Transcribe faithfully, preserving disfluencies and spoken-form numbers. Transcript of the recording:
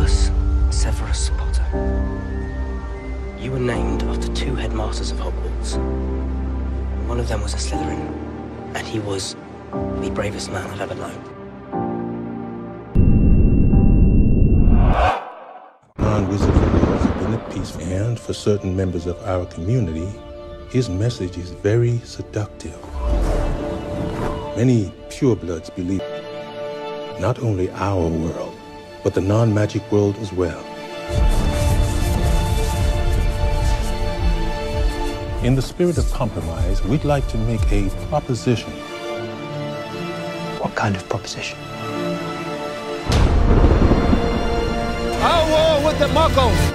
Nicholas Severus Potter. You were named after two headmasters of Hogwarts. One of them was a Slytherin, and he was the bravest man I've ever known. Non-wizard laws have been at peace, and for certain members of our community, his message is very seductive. Many purebloods believe not only our world, but the non-magic world as well. In the spirit of compromise, we'd like to make a proposition. What kind of proposition? Our war with the Muggles!